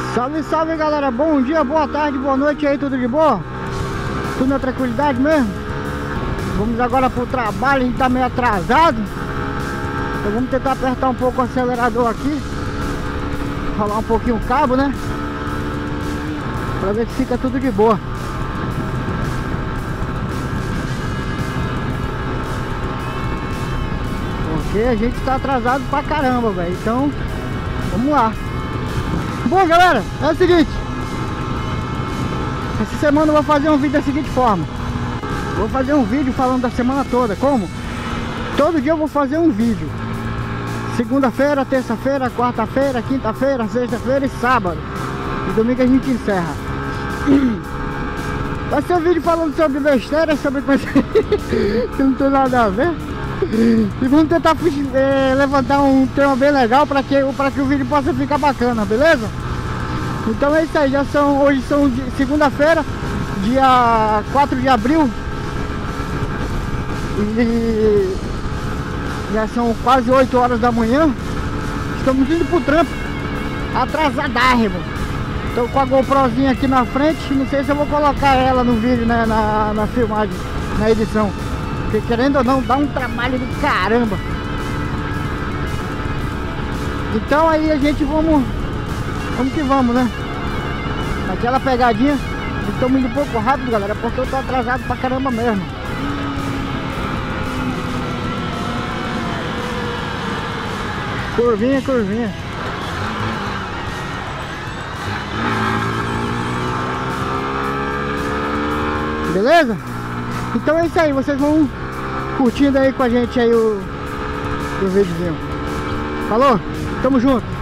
Salve, salve galera, bom dia, boa tarde, boa noite aí, tudo de boa? Tudo na tranquilidade mesmo? Vamos agora pro trabalho, a gente tá meio atrasado. Então vamos tentar apertar um pouco o acelerador aqui, rolar um pouquinho o cabo, né? Pra ver se fica tudo de boa. Porque a gente tá atrasado pra caramba, velho. Então, vamos lá. Bom, galera, é o seguinte. Essa semana eu vou fazer um vídeo da seguinte forma. Vou fazer um vídeo falando da semana toda. Como? Todo dia eu vou fazer um vídeo. Segunda-feira, terça-feira, quarta-feira, quinta-feira, sexta-feira e sábado. E domingo a gente encerra. Vai ser um vídeo falando sobre besteira, sobre coisa que não tem nada a ver. E vamos tentar levantar um tema bem legal para que o vídeo possa ficar bacana, beleza? Então é isso aí, hoje são segunda-feira, dia 4 de abril. E já são quase 8 horas da manhã. Estamos indo pro trampo, atrasadárrimo. Tô com a GoProzinha aqui na frente, não sei se eu vou colocar ela no vídeo, né, na filmagem, na edição. Porque querendo ou não, dá um trabalho do caramba. Então aí a gente vamos que vamos, né? Naquela pegadinha. Estamos indo um pouco rápido, galera, porque eu tô atrasado pra caramba mesmo. Curvinha, curvinha. Beleza? Então é isso aí, vocês vão curtindo aí com a gente aí o videozinho. Falou? Tamo junto!